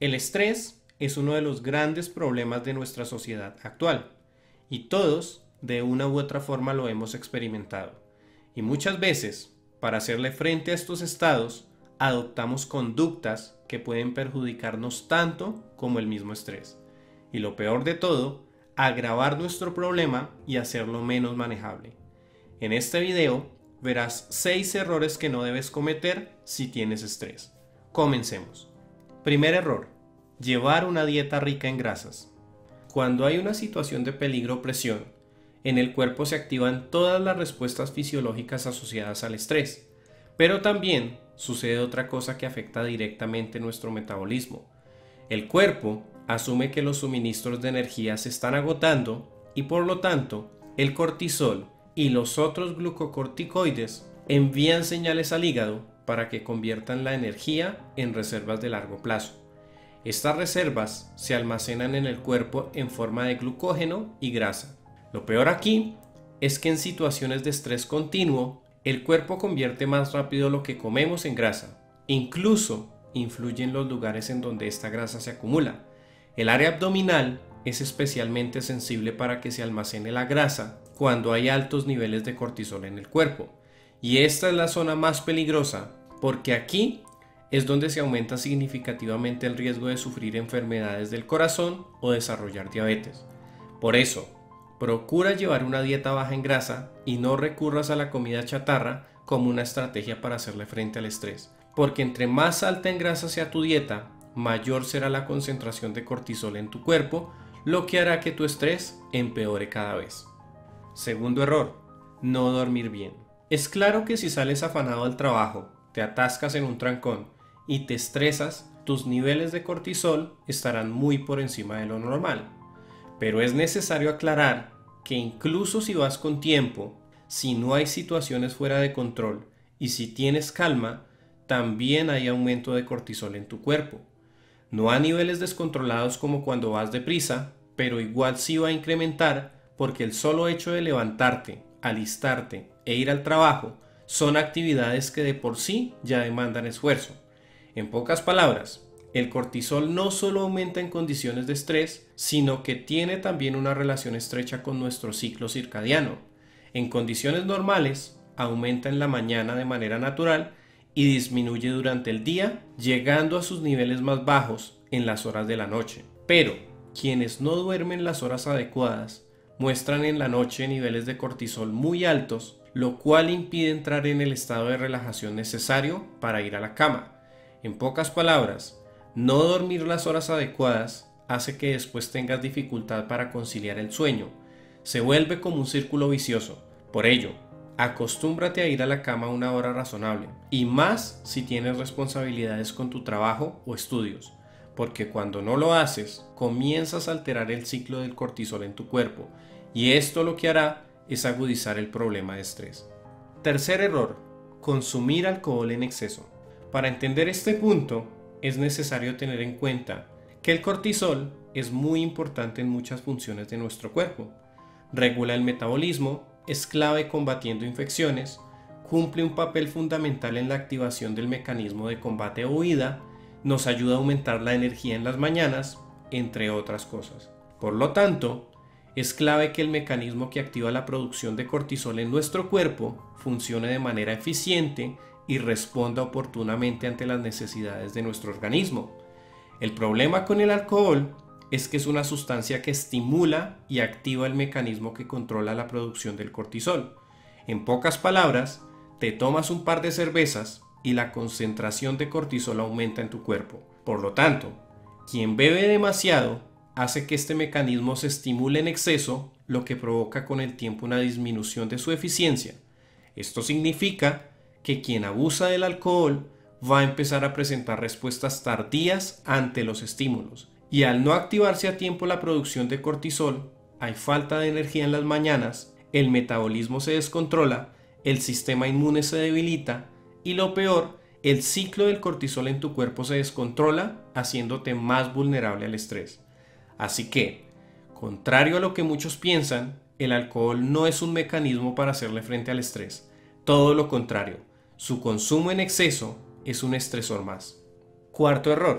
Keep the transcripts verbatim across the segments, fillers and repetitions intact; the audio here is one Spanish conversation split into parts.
El estrés es uno de los grandes problemas de nuestra sociedad actual y todos de una u otra forma lo hemos experimentado. Y muchas veces, para hacerle frente a estos estados, adoptamos conductas que pueden perjudicarnos tanto como el mismo estrés. Y lo peor de todo, agravar nuestro problema y hacerlo menos manejable. En este video verás seis errores que no debes cometer si tienes estrés. Comencemos. Primer error: llevar una dieta rica en grasas. Cuando hay una situación de peligro o presión, en el cuerpo se activan todas las respuestas fisiológicas asociadas al estrés, pero también sucede otra cosa que afecta directamente nuestro metabolismo. El cuerpo asume que los suministros de energía se están agotando y por lo tanto el cortisol y los otros glucocorticoides envían señales al hígado para que conviertan la energía en reservas de largo plazo. Estas reservas se almacenan en el cuerpo en forma de glucógeno y grasa. Lo peor aquí es que en situaciones de estrés continuo, el cuerpo convierte más rápido lo que comemos en grasa. Incluso influye en los lugares en donde esta grasa se acumula. El área abdominal es especialmente sensible para que se almacene la grasa cuando hay altos niveles de cortisol en el cuerpo. Y esta es la zona más peligrosa porque aquí es donde se aumenta significativamente el riesgo de sufrir enfermedades del corazón o desarrollar diabetes. Por eso, procura llevar una dieta baja en grasa y no recurras a la comida chatarra como una estrategia para hacerle frente al estrés, porque entre más alta en grasa sea tu dieta, mayor será la concentración de cortisol en tu cuerpo, lo que hará que tu estrés empeore cada vez. Segundo error: no dormir bien. Es claro que si sales afanado al trabajo, te atascas en un trancón y te estresas, tus niveles de cortisol estarán muy por encima de lo normal. Pero es necesario aclarar que incluso si vas con tiempo, si no hay situaciones fuera de control y si tienes calma, también hay aumento de cortisol en tu cuerpo. No a niveles descontrolados como cuando vas deprisa, pero igual sí va a incrementar porque el solo hecho de levantarte, alistarte e ir al trabajo son actividades que de por sí ya demandan esfuerzo. En pocas palabras, el cortisol no solo aumenta en condiciones de estrés, sino que tiene también una relación estrecha con nuestro ciclo circadiano. En condiciones normales, aumenta en la mañana de manera natural y disminuye durante el día, llegando a sus niveles más bajos en las horas de la noche. Pero quienes no duermen las horas adecuadas muestran en la noche niveles de cortisol muy altos, lo cual impide entrar en el estado de relajación necesario para ir a la cama. En pocas palabras, no dormir las horas adecuadas hace que después tengas dificultad para conciliar el sueño. Se vuelve como un círculo vicioso. Por ello, acostúmbrate a ir a la cama a una hora razonable, y más si tienes responsabilidades con tu trabajo o estudios, porque cuando no lo haces, comienzas a alterar el ciclo del cortisol en tu cuerpo, y esto lo que hará es agudizar el problema de estrés. Tercer error: consumir alcohol en exceso. Para entender este punto, es necesario tener en cuenta que el cortisol es muy importante en muchas funciones de nuestro cuerpo. Regula el metabolismo, es clave combatiendo infecciones, cumple un papel fundamental en la activación del mecanismo de combate o huida, nos ayuda a aumentar la energía en las mañanas, entre otras cosas. Por lo tanto, es clave que el mecanismo que activa la producción de cortisol en nuestro cuerpo funcione de manera eficiente y responda oportunamente ante las necesidades de nuestro organismo. El problema con el alcohol es que es una sustancia que estimula y activa el mecanismo que controla la producción del cortisol. En pocas palabras, te tomas un par de cervezas y la concentración de cortisol aumenta en tu cuerpo. Por lo tanto, quien bebe demasiado hace que este mecanismo se estimule en exceso, lo que provoca con el tiempo una disminución de su eficiencia. Esto significa que quien abusa del alcohol va a empezar a presentar respuestas tardías ante los estímulos, y al no activarse a tiempo la producción de cortisol, hay falta de energía en las mañanas, el metabolismo se descontrola, el sistema inmune se debilita y lo peor, el ciclo del cortisol en tu cuerpo se descontrola, haciéndote más vulnerable al estrés. Así que, contrario a lo que muchos piensan, el alcohol no es un mecanismo para hacerle frente al estrés. Todo lo contrario, su consumo en exceso es un estresor más. Cuarto error: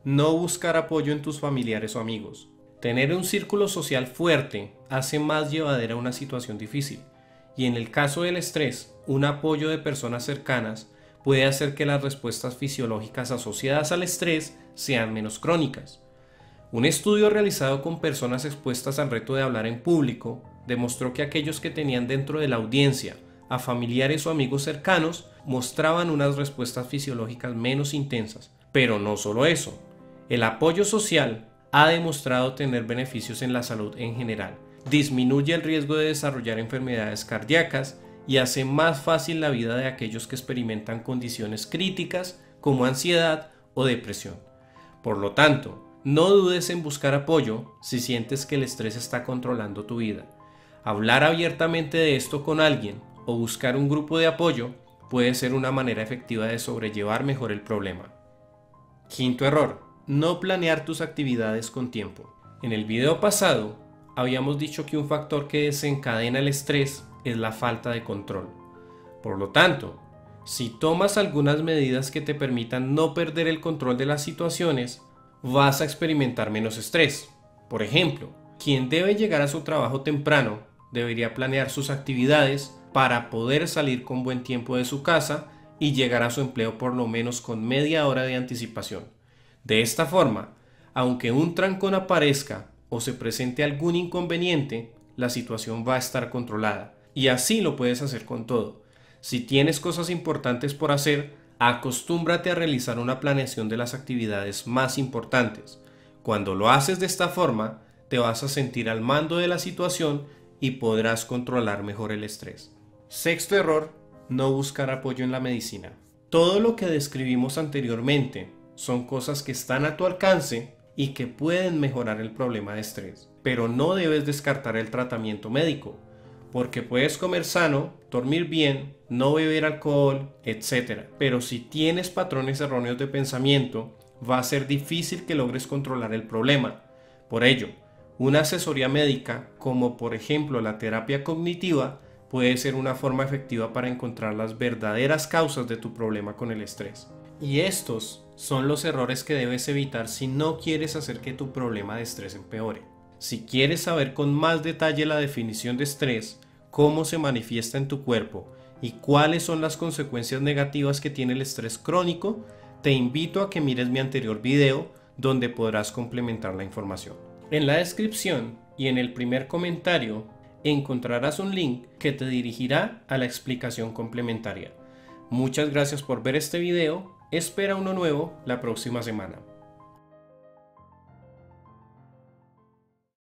no buscar apoyo en tus familiares o amigos. Tener un círculo social fuerte hace más llevadera una situación difícil, y en el caso del estrés, un apoyo de personas cercanas puede hacer que las respuestas fisiológicas asociadas al estrés sean menos crónicas. Un estudio realizado con personas expuestas al reto de hablar en público demostró que aquellos que tenían dentro de la audiencia a familiares o amigos cercanos mostraban unas respuestas fisiológicas menos intensas. Pero no solo eso, el apoyo social ha demostrado tener beneficios en la salud en general. Disminuye el riesgo de desarrollar enfermedades cardíacas y hace más fácil la vida de aquellos que experimentan condiciones críticas como ansiedad o depresión. Por lo tanto, no dudes en buscar apoyo si sientes que el estrés está controlando tu vida. Hablar abiertamente de esto con alguien o buscar un grupo de apoyo puede ser una manera efectiva de sobrellevar mejor el problema. Quinto error: no planear tus actividades con tiempo. En el video pasado habíamos dicho que un factor que desencadena el estrés es la falta de control. Por lo tanto, si tomas algunas medidas que te permitan no perder el control de las situaciones, vas a experimentar menos estrés. Por ejemplo, quien debe llegar a su trabajo temprano debería planear sus actividades para poder salir con buen tiempo de su casa y llegar a su empleo por lo menos con media hora de anticipación. De esta forma, aunque un trancón aparezca o se presente algún inconveniente, la situación va a estar controlada. Y así lo puedes hacer con todo. Si tienes cosas importantes por hacer, acostúmbrate a realizar una planeación de las actividades más importantes. Cuando lo haces de esta forma, te vas a sentir al mando de la situación y podrás controlar mejor el estrés. Sexto error: no buscar apoyo en la medicina. Todo lo que describimos anteriormente son cosas que están a tu alcance y que pueden mejorar el problema de estrés. Pero no debes descartar el tratamiento médico, porque puedes comer sano, dormir bien, no beber alcohol, etcétera. Pero si tienes patrones erróneos de pensamiento, va a ser difícil que logres controlar el problema. Por ello, una asesoría médica, como por ejemplo la terapia cognitiva, puede ser una forma efectiva para encontrar las verdaderas causas de tu problema con el estrés. Y estos son los errores que debes evitar si no quieres hacer que tu problema de estrés empeore. Si quieres saber con más detalle la definición de estrés, cómo se manifiesta en tu cuerpo y cuáles son las consecuencias negativas que tiene el estrés crónico, te invito a que mires mi anterior video donde podrás complementar la información. En la descripción y en el primer comentario encontrarás un link que te dirigirá a la explicación complementaria. Muchas gracias por ver este video, espera uno nuevo la próxima semana.